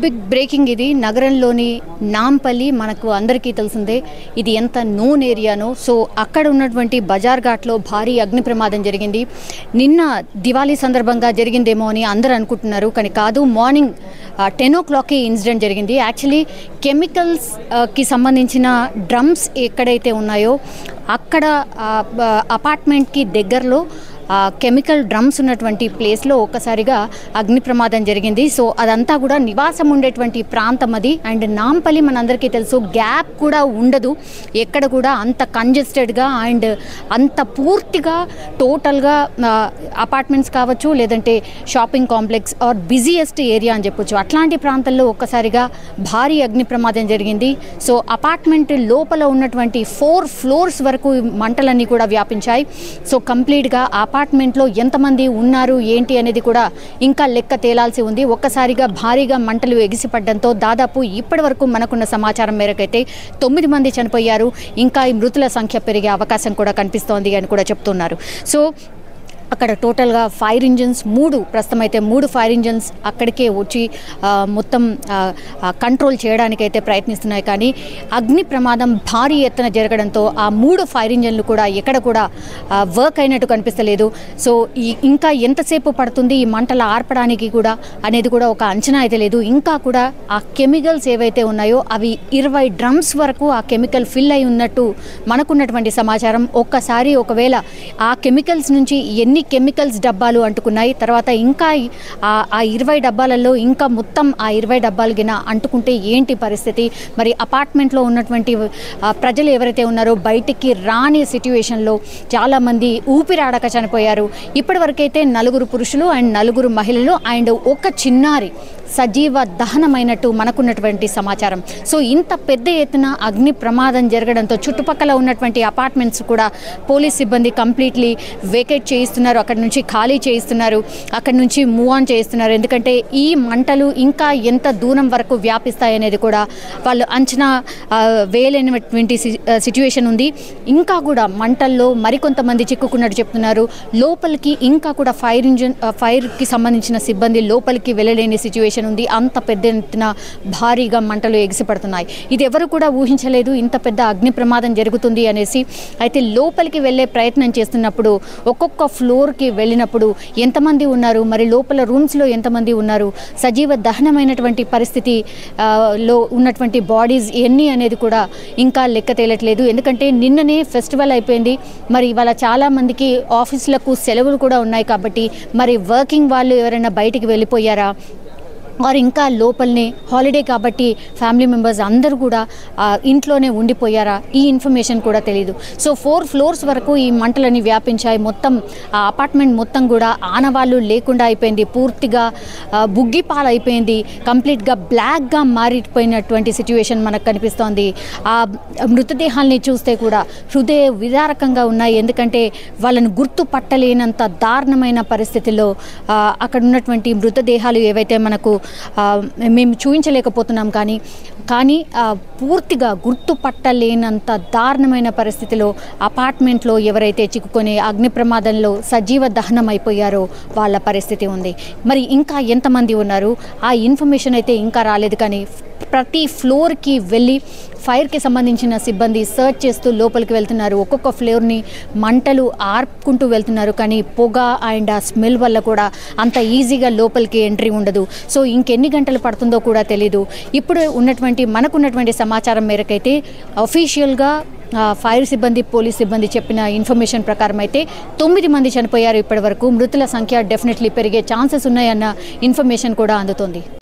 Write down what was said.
big breaking ఇది నగరంలోని నాంపల్లి మనకు అందరికీ తెలిసిందే ఇది ఎంత నోన్ ఏరియానో సో అక్కడ ఉన్నటువంటి బజార్ ఘాట్లో భారీ అగ్ని ప్రమాదం జరిగింది నిన్న దివాళీ సందర్భంగా జరిగిందేమో అని అందరూ అనుకుంటున్నారు కానీ కాదు మార్నింగ్ 10 o'clock ఇన్సిడెంట్ జరిగింది యాక్చువల్లీ కెమికల్స్ కి సంబంధించిన డ్రమ్స్ ఎక్కడైతే ఉన్నాయో అక్కడ అపార్ట్మెంట్కి దగ్గరలో కెమికల్ డ్రమ్స్ ఉన్నటువంటి ప్లేస్లో ఒక్కసారిగా అగ్ని ప్రమాదం జరిగింది సో అదంతా కూడా నివాసం ఉండేటువంటి ప్రాంతం అది అండ్ నాంపల్లి మనందరికీ తెలుసు గ్యాప్ కూడా ఉండదు ఎక్కడ కూడా అంత కంజెస్టెడ్గా అండ్ అంత పూర్తిగా టోటల్గా అపార్ట్మెంట్స్ కావచ్చు లేదంటే shopping complex or busiest area అని చెప్పొచ్చు అట్లాంటి ప్రాంతాల్లో ఒక్కసారిగా భారీ అగ్ని ప్రమాదం జరిగింది సో అపార్ట్మెంట్ లోపల ఉన్నటువంటి 4 floors వరకు మంటలన్నీ కూడా వ్యాపించాయి సో కంప్లీట్గా అపార్ట్మెంట్లో ఎంతమంది ఉన్నారు ఏంటి అనేది కూడా ఇంకా లెక్క తేలాల్సి ఉంది ఒక్కసారిగా భారీగా మంటలు ఎగిసిపడడంతో దాదాపు ఇప్పటి వరకు మనకున్న సమాచారం మేరకైతే 9 మంది చనిపోయారు ఇంకా ఈ మృతుల సంఖ్య పెరిగే అవకాశం కూడా కనిపిస్తోంది అని కూడా చెప్తున్నారు సో అక్కడ టోటల్గా ఫైర్ ఇంజిన్స్ ప్రస్తుతం అయితే 3 ఫైర్ ఇంజిన్స్ అక్కడికే వచ్చి మొత్తం కంట్రోల్ చేయడానికైతే ప్రయత్నిస్తున్నాయి కానీ అగ్ని ప్రమాదం భారీ ఎత్తున జరగడంతో ఆ 3 ఫైర్ ఇంజిన్లు కూడా ఎక్కడ కూడా వర్క్ అయినట్టు కనిపిస్తలేదు సో ఇంకా ఎంతసేపు పడుతుంది ఈ మంటలు ఆర్పడానికి కూడా అనేది కూడా ఒక అంచనా అయితే లేదు ఇంకా కూడా ఆ కెమికల్స్ ఏవైతే ఉన్నాయో అవి 20 డ్రమ్స్ వరకు ఆ కెమికల్ ఫిల్ అయి ఉన్నట్టు మనకున్నటువంటి సమాచారం ఒక్కసారి ఒకవేళ ఆ కెమికల్స్ నుంచి ఎన్ని కెమికల్స్ డబ్బాలు అంటుకున్నాయి తర్వాత ఇంకా ఆ 20 డబ్బాలలో ఇంకా మొత్తం ఆ 20 డబ్బాలు గిన అంటుకుంటే ఏంటి పరిస్థితి మరి అపార్ట్మెంట్లో ఉన్నటువంటి ప్రజలు ఎవరైతే ఉన్నారో బయటికి రాని సిట్యుయేషన్లో చాలామంది ఊపిరాడక చనిపోయారు ఇప్పటివరకైతే 4 పురుషులు అండ్ 4 మహిళలు అండ్ ఒక చిన్నారి సజీవ దహనమైనట్టు మనకున్నటువంటి సమాచారం సో ఇంత పెద్ద ఎత్తున అగ్ని ప్రమాదం జరగడంతో చుట్టుపక్కల ఉన్నటువంటి అపార్ట్మెంట్స్ కూడా పోలీస్ సిబ్బంది కంప్లీట్లీ వేకేట్ చేయిస్తున్నారు అక్కడ నుంచి ఖాళీ చేయిస్తున్నారు అక్కడ నుంచి మూవ్ ఆన్ చేయిస్తున్నారు ఎందుకంటే ఈ మంటలు ఇంకా ఎంత దూరం వరకు వ్యాపిస్తాయి అనేది కూడా వాళ్ళు అంచనా వేయలేనటువంటి సిచ్యువేషన్ ఉంది ఇంకా కూడా మంటల్లో మరికొంతమంది చిక్కుకున్నట్టు చెప్తున్నారు లోపలికి ఇంకా కూడా ఫైర్కి సంబంధించిన సిబ్బంది లోపలికి వెళ్ళలేని సిచ్యువేషన్ ఉంది అంత పెద్ద ఎత్తున భారీగా మంటలు ఎగిసిపడుతున్నాయి ఇది ఎవరు కూడా ఊహించలేదు ఇంత పెద్ద అగ్ని ప్రమాదం జరుగుతుంది అనేసి అయితే లోపలికి వెళ్ళే ప్రయత్నం చేస్తున్నప్పుడు ఒక్కొక్క ఫ్లోర్కి వెళ్ళినప్పుడు ఎంతమంది ఉన్నారు మరి లోపల రూమ్స్లో ఎంతమంది ఉన్నారు సజీవ దహనమైనటువంటి పరిస్థితి లో ఉన్నటువంటి బాడీస్ ఎన్ని అనేది కూడా ఇంకా లెక్క తేలట్లేదు ఎందుకంటే నిన్ననే ఫెస్టివల్ అయిపోయింది మరి ఇవాళ చాలామందికి ఆఫీసులకు సెలవులు కూడా ఉన్నాయి కాబట్టి మరి వర్కింగ్ వాళ్ళు ఎవరైనా బయటికి వెళ్ళిపోయారా వారు ఇంకా లోపలనే హాలిడే కాబట్టి ఫ్యామిలీ మెంబర్స్ అందరూ కూడా ఇంట్లోనే ఉండిపోయారా ఈ ఇన్ఫర్మేషన్ కూడా తెలియదు సో 4 floors వరకు ఈ మంటలని వ్యాపించాయి మొత్తం ఆ అపార్ట్మెంట్ మొత్తం కూడా ఆనవాళ్ళు లేకుండా అయిపోయింది పూర్తిగా బుగ్గిపాలు అయిపోయింది కంప్లీట్గా బ్లాక్గా మారిపోయినటువంటి సిచ్యువేషన్ మనకు కనిపిస్తోంది ఆ మృతదేహాల్ని చూస్తే కూడా హృదయ విదారకంగా ఉన్నాయి ఎందుకంటే వాళ్ళని గుర్తుపట్టలేనంత దారుణమైన పరిస్థితుల్లో అక్కడ ఉన్నటువంటి మృతదేహాలు ఏవైతే మనకు మేము చూపించలేకపోతున్నాం కానీ పూర్తిగా గుర్తుపట్టలేనంత దారుణమైన పరిస్థితిలో అపార్ట్మెంట్లో ఎవరైతే చిక్కుకొని అగ్ని ప్రమాదంలో సజీవ దహనం అయిపోయారో వాళ్ళ పరిస్థితి ఉంది మరి ఇంకా ఎంతమంది ఉన్నారు ఆ ఇన్ఫర్మేషన్ అయితే ఇంకా రాలేదు కానీ ప్రతి ఫ్లోర్కి వెళ్ళి ఫైర్కి సంబంధించిన సిబ్బంది సర్చ్ చేస్తూ లోపలికి వెళ్తున్నారు ఒక్కొక్క ఫ్లోర్ని మంటలు ఆర్పుకుంటూ వెళ్తున్నారు కానీ పొగ అండ్ ఆ స్మెల్ వల్ల కూడా అంత ఈజీగా లోపలికి ఎంట్రీ ఉండదు సో ఇంకెన్ని గంటలు పడుతుందో కూడా తెలీదు ఇప్పుడు మనకున్నటువంటి సమాచారం మేరకైతే అఫీషియల్గా ఫైర్ సిబ్బంది పోలీస్ సిబ్బంది చెప్పిన ఇన్ఫర్మేషన్ ప్రకారం అయితే 9 మంది చనిపోయారు ఇప్పటి వరకు మృతుల సంఖ్య డెఫినెట్లీ పెరిగే ఛాన్సెస్ ఉన్నాయన్న ఇన్ఫర్మేషన్ కూడా అందుతోంది